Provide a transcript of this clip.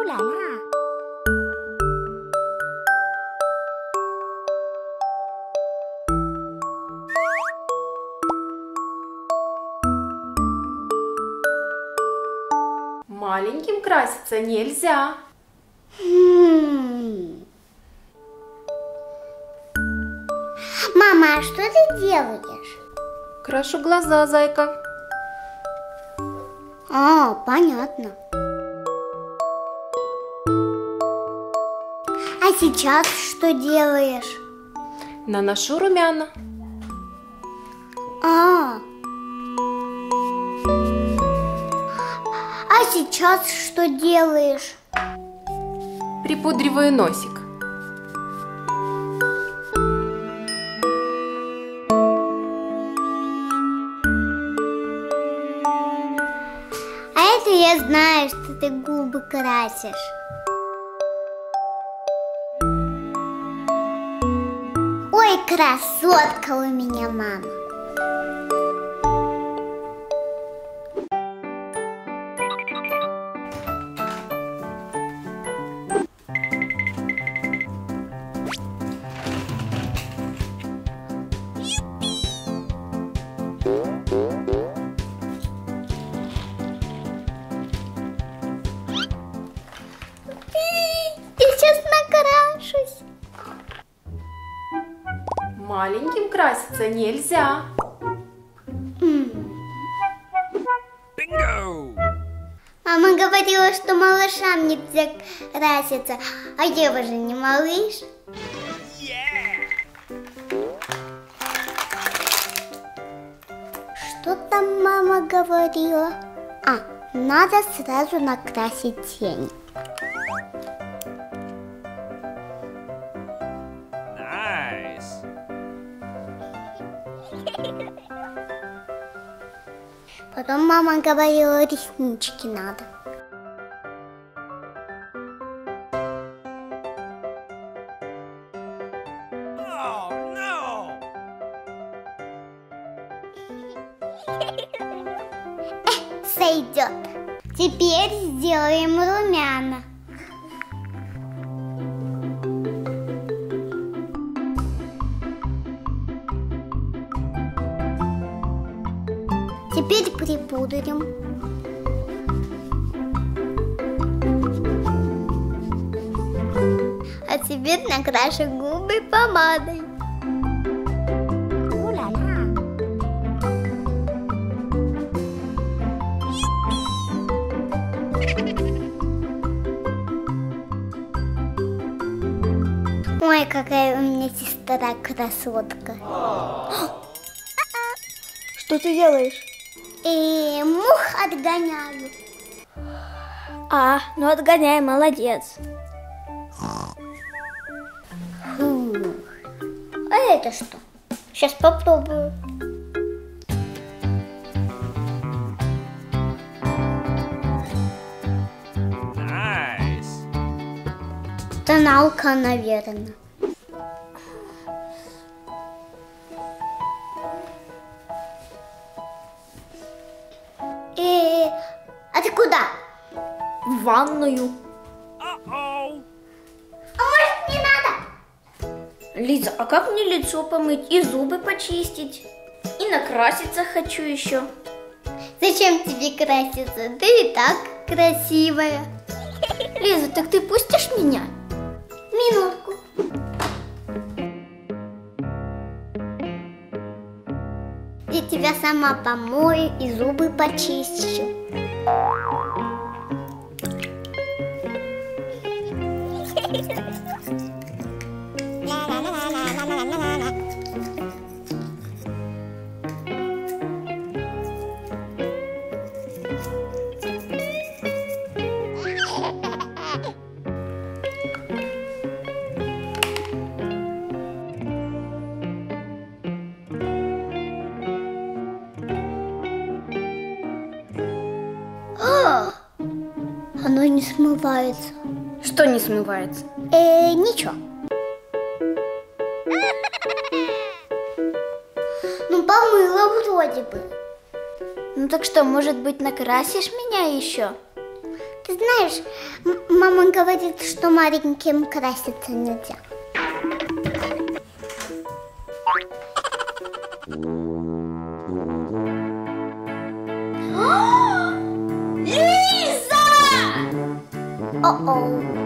Уля-ля! Маленьким краситься нельзя. Мама, а что ты делаешь? Крашу глаза, зайка. А, понятно. А сейчас что делаешь? Наношу румяна. А сейчас что делаешь? Припудриваю носик. А это я знаю, что ты губы красишь. Ой, красотка у меня мама. Я сейчас накрашусь. Маленьким краситься нельзя. Мама говорила, что малышам нельзя краситься. А Ева же не малыш. Что там мама говорила? Надо сразу накрасить тень. Потом мама говорила, реснички надо. Сойдет. Теперь сделаем румяна. Теперь припудрим. А теперь накрашу губы помадой. Уля-ля! Ой, какая у меня сестра красотка. Что ты делаешь? Мух отгоняю. Ну отгоняй, молодец. А это что? Сейчас попробую. Тоналка, наверное. А ты куда? В ванную. А может, не надо? Лиза, а как мне лицо помыть и зубы почистить? И накраситься хочу еще. Зачем тебе краситься? Ты и так красивая. Лиза, так ты пустишь меня? Минутку. Я тебя сама помою и зубы почищу. Оно не смывается. Что не смывается? Ничего. Ну, помыла вроде бы. Ну так что, может быть, накрасишь меня еще? Ты знаешь, мама говорит, что маленьким краситься нельзя. Лиза! О-о.